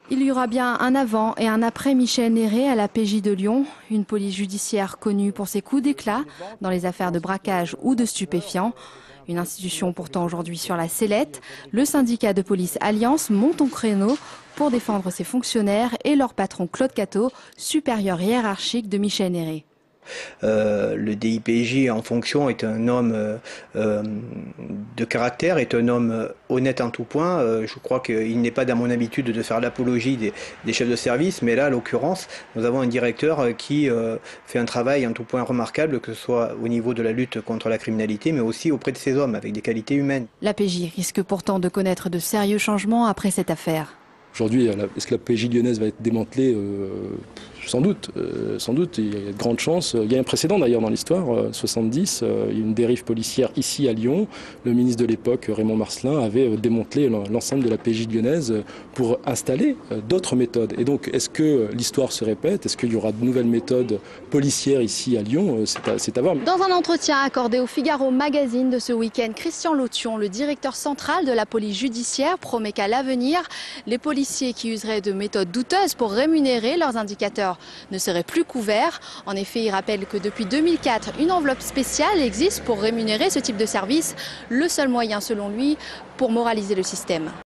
Il y aura bien un avant et un après Michel Néré à la PJ de Lyon, une police judiciaire connue pour ses coups d'éclat dans les affaires de braquage ou de stupéfiants. Une institution pourtant aujourd'hui sur la sellette, le syndicat de police Alliance monte au créneau pour défendre ses fonctionnaires et leur patron Claude Cateau, supérieur hiérarchique de Michel Néré. Le DIPJ en fonction est un homme de caractère, est un homme honnête en tout point. Je crois qu'il n'est pas dans mon habitude de faire l'apologie des chefs de service, mais là, en l'occurrence, nous avons un directeur qui fait un travail en tout point remarquable, que ce soit au niveau de la lutte contre la criminalité, mais aussi auprès de ces hommes, avec des qualités humaines. La PJ risque pourtant de connaître de sérieux changements après cette affaire. Aujourd'hui, est-ce que la PJ lyonnaise va être démantelée? Sans doute, il y a de grandes chances. Il y a un précédent d'ailleurs dans l'histoire, 70, il y a une dérive policière ici à Lyon. Le ministre de l'époque, Raymond Marcellin, avait démantelé l'ensemble de la PJ lyonnaise pour installer d'autres méthodes. Et donc, est-ce que l'histoire se répète? Est-ce qu'il y aura de nouvelles méthodes policières ici à Lyon? C'est à voir. Dans un entretien accordé au Figaro Magazine de ce week-end, Christian Lotion, le directeur central de la police judiciaire, promet qu'à l'avenir, les policiers qui useraient de méthodes douteuses pour rémunérer leurs indicateurs ne seraient plus couverts. En effet, il rappelle que depuis 2004, une enveloppe spéciale existe pour rémunérer ce type de service, le seul moyen selon lui pour moraliser le système.